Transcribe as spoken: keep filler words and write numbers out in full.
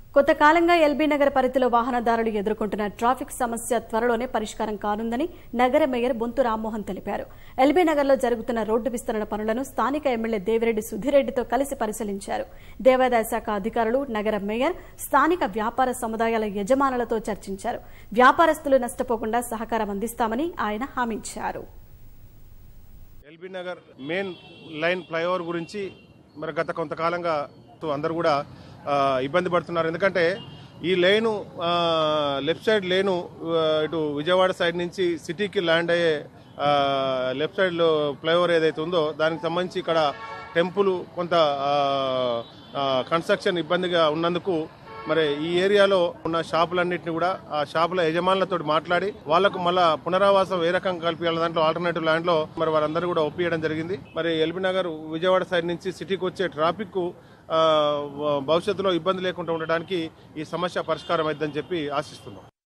కొంతకాలంగా ఎల్బీ నగర్ పరిధిలో వాహనదారులు ఎదుర్కొంటున్న ట్రాఫిక్ సమస్య త్వరలోనే పరిష్కారం కానుందని నగర మేయర్ బొంతు రామ్మోహన్ తెలిపారు. ఎల్బీ నగర్లో జరుగుతున్న రోడ్డు విస్తరణ పనులను స్థానిక ఎమ్మెల్యే దేవిరెడ్డి సుధిరెడ్డితో కలిసి పరిశీలించారు. దేవాదాయ శాఖ అధికారులు, నగర మేయర్, స్థానిక వ్యాపార సముదాయాల యజమానులతో చర్చించారు. వ్యాపారస్తులు నష్టపోకుండా సహకారం అందిస్తామని ఆయన హామీ ఇచ్చారు. LB Nagar main line flyover గురించి మరి గత కొంతకాలంగా అందరూ కూడా ఇబ్బంది పడుతున్నారు. ఎందుకంటే ఈ లైను లెఫ్ట్ సైడ్ లేను ఇటు విజయవాడ సైడ్ నుంచి సిటీకి ల్యాండ్ అయ్యే లెఫ్ట్ సైడ్ లో ఫ్లైఓవర్ ఏదైతే ఉందో దానికి సంబంధించి ఇక్కడ టెంపుల్ కొంత కన్స్ట్రక్షన్ ఇబ్బందిగా ఉన్నందుకు మరి ఈ ఏరియాలో ఉన్న షాపులన్నింటినీ కూడా ఆ షాపుల యజమానులతో మాట్లాడి వాళ్లకు మళ్ళా పునరావాసం ఏ రకంగా కల్పించాలి దాంట్లో ఆల్టర్నేటివ్ ల్యాండ్ లో మరి వారందరూ కూడా ఒప్పియడం జరిగింది. మరి ఎల్బీ నగర్ విజయవాడ సైడ్ నుంచి సిటీకి వచ్చే ట్రాఫిక్ కు భవిష్యత్తులో ఇబ్బంది లేకుండా ఉండడానికి ఈ సమస్య పరిష్కారం అయిద్దని చెప్పి ఆశిస్తున్నాం.